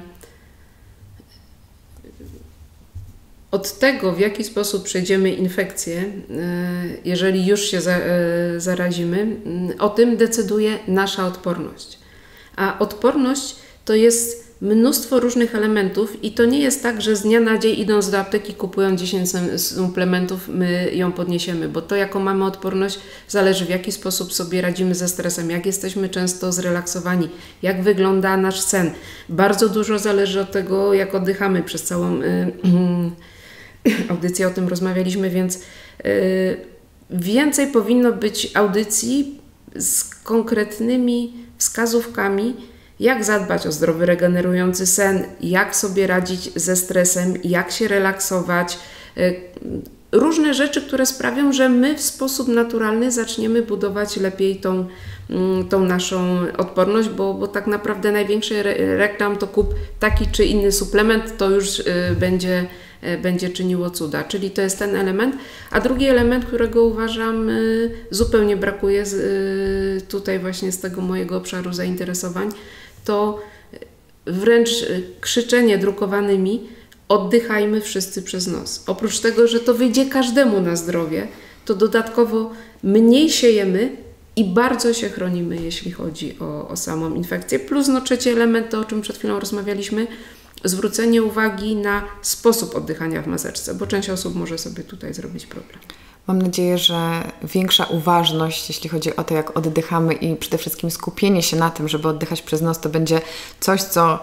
od tego, w jaki sposób przejdziemy infekcję, jeżeli już się zarazimy, o tym decyduje nasza odporność. A odporność to jest mnóstwo różnych elementów i to nie jest tak, że z dnia na dzień idąc do apteki, kupując dziesięć suplementów, my ją podniesiemy, bo to, jaką mamy odporność, zależy, w jaki sposób sobie radzimy ze stresem, jak jesteśmy często zrelaksowani, jak wygląda nasz sen. Bardzo dużo zależy od tego, jak oddychamy. Przez całą y, y, audycję o tym rozmawialiśmy, więc y, więcej powinno być audycji z konkretnymi wskazówkami, jak zadbać o zdrowy, regenerujący sen, jak sobie radzić ze stresem, jak się relaksować. Różne rzeczy, które sprawią, że my w sposób naturalny zaczniemy budować lepiej tą, tą naszą odporność, bo, bo tak naprawdę największy re- reklam to kup taki czy inny suplement, to już y, będzie, y, będzie czyniło cuda. Czyli to jest ten element. A drugi element, którego uważam y, zupełnie brakuje z, y, tutaj właśnie z tego mojego obszaru zainteresowań, to wręcz krzyczenie drukowanymi: oddychajmy wszyscy przez nos. Oprócz tego, że to wyjdzie każdemu na zdrowie, to dodatkowo mniej siejemy i bardzo się chronimy, jeśli chodzi o, o samą infekcję. Plus no, trzeci element, to o czym przed chwilą rozmawialiśmy, zwrócenie uwagi na sposób oddychania w maseczce, bo część osób może sobie tutaj zrobić problem.
Mam nadzieję, że większa uważność, jeśli chodzi o to, jak oddychamy i przede wszystkim skupienie się na tym, żeby oddychać przez nos, to będzie coś, co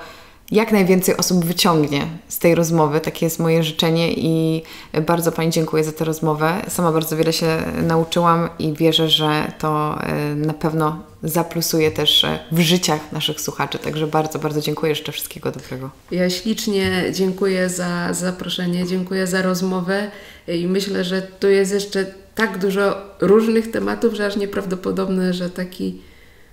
jak najwięcej osób wyciągnie z tej rozmowy. Takie jest moje życzenie i bardzo Pani dziękuję za tę rozmowę. Sama bardzo wiele się nauczyłam i wierzę, że to na pewno zaplusuje też w życiach naszych słuchaczy. Także bardzo, bardzo dziękuję. Jeszcze wszystkiego dobrego.
Ja ślicznie dziękuję za zaproszenie, dziękuję za rozmowę i myślę, że tu jest jeszcze tak dużo różnych tematów, że aż nieprawdopodobne, że taki,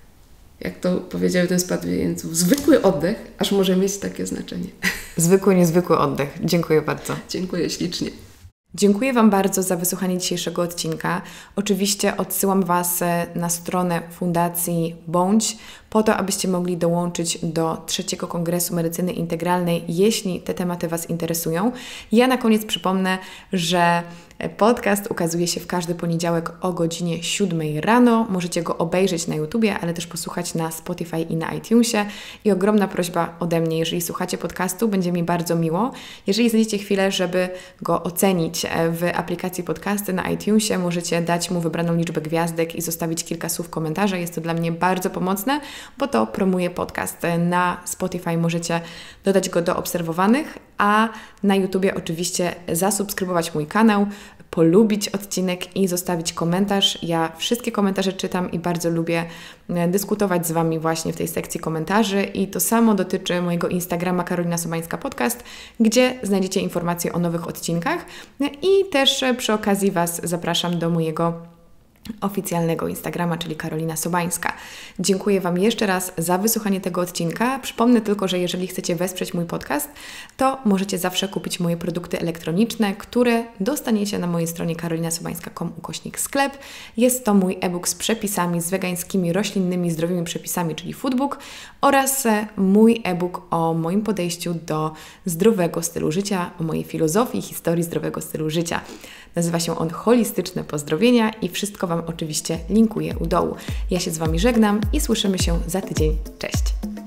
jak to powiedział ten spadający, zwykły oddech aż może mieć takie znaczenie.
Zwykły, niezwykły oddech. Dziękuję bardzo.
Dziękuję ślicznie.
Dziękuję Wam bardzo za wysłuchanie dzisiejszego odcinka. Oczywiście odsyłam Was na stronę Fundacji Bądź po to, abyście mogli dołączyć do trzeciego Kongresu Medycyny Integralnej, jeśli te tematy Was interesują. Ja na koniec przypomnę, że podcast ukazuje się w każdy poniedziałek o godzinie siódmej rano. Możecie go obejrzeć na YouTubie, ale też posłuchać na Spotify i na iTunesie. I ogromna prośba ode mnie, jeżeli słuchacie podcastu, będzie mi bardzo miło, jeżeli znajdziecie chwilę, żeby go ocenić w aplikacji podcasty na iTunesie. Możecie dać mu wybraną liczbę gwiazdek i zostawić kilka słów komentarza. Jest to dla mnie bardzo pomocne, bo to promuje podcast. Na Spotify możecie dodać go do obserwowanych, a na YouTubie oczywiście zasubskrybować mój kanał, polubić odcinek i zostawić komentarz. Ja wszystkie komentarze czytam i bardzo lubię dyskutować z Wami właśnie w tej sekcji komentarzy i to samo dotyczy mojego Instagrama Karolina Sobańska Podcast, gdzie znajdziecie informacje o nowych odcinkach i też przy okazji Was zapraszam do mojego oficjalnego Instagrama, czyli Karolina Sobańska. Dziękuję Wam jeszcze raz za wysłuchanie tego odcinka. Przypomnę tylko, że jeżeli chcecie wesprzeć mój podcast, to możecie zawsze kupić moje produkty elektroniczne, które dostaniecie na mojej stronie karolinasobańska kropka com ukośnik sklep. Jest to mój e-book z przepisami, z wegańskimi, roślinnymi, zdrowymi przepisami, czyli foodbook oraz mój e-book o moim podejściu do zdrowego stylu życia, o mojej filozofii i historii zdrowego stylu życia. Nazywa się on Holistyczne Pozdrowienia i wszystko Wam oczywiście linkuję u dołu. Ja się z Wami żegnam i słyszymy się za tydzień. Cześć!